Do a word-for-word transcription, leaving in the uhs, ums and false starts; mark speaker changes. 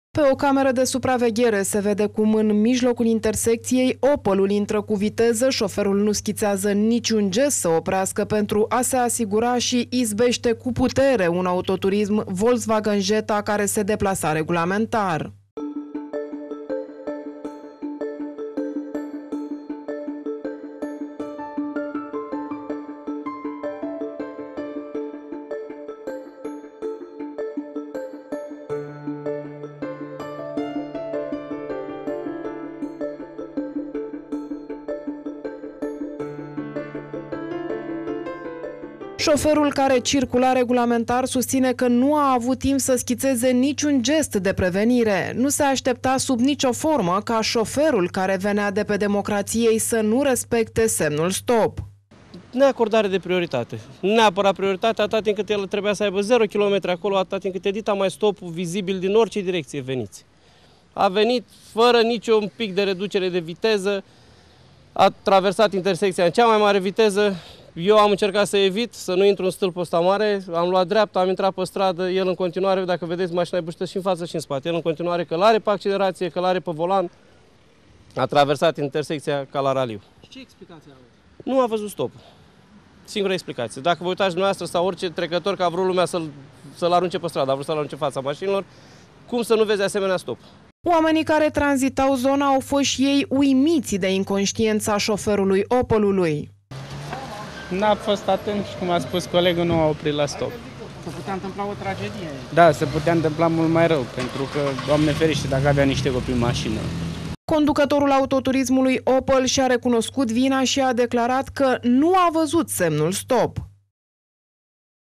Speaker 1: Pe o cameră de supraveghere se vede cum în mijlocul intersecției Opelul intră cu viteză, șoferul nu schițează niciun gest să oprească pentru a se asigura și izbește cu putere un autoturism Volkswagen Jetta care se deplasa regulamentar. Șoferul care circula regulamentar susține că nu a avut timp să schițeze niciun gest de prevenire. Nu se aștepta sub nicio formă ca șoferul care venea de pe democrației să nu respecte semnul stop.
Speaker 2: Neacordare de prioritate. Neapărat prioritate atât timp cât el trebuia să aibă zero kilometri acolo, atât timp cât edita mai stopul vizibil din orice direcție veniți. A venit fără niciun pic de reducere de viteză, a traversat intersecția în cea mai mare viteză. Eu am încercat să evit, să nu intru în stâlpul ăsta mare, am luat dreapta, am intrat pe stradă, el în continuare, dacă vedeți, mașina e bușită și în față și în spate. El în continuare călare pe accelerație, călare pe volan, a traversat intersecția ca la raliu.
Speaker 3: Și ce explicație are?
Speaker 2: Nu a văzut stopul. Singura explicație. Dacă vă uitați dumneavoastră sau orice trecător că a vrut lumea să-l să-l arunce pe stradă, a vrut să-l arunce în fața mașinilor, cum să nu vezi asemenea stop?
Speaker 1: Oamenii care tranzitau zona au fost și ei uimiți de inconștiența șoferului Opelului.
Speaker 4: N-a fost atent și, cum a spus colegul, nu a oprit la stop.
Speaker 3: Se putea întâmpla o tragedie.
Speaker 4: Da, se putea întâmpla mult mai rău, pentru că, Doamne ferește, dacă avea niște copii în mașină.
Speaker 1: Conducătorul autoturismului Opel și-a recunoscut vina și a declarat că nu a văzut semnul stop.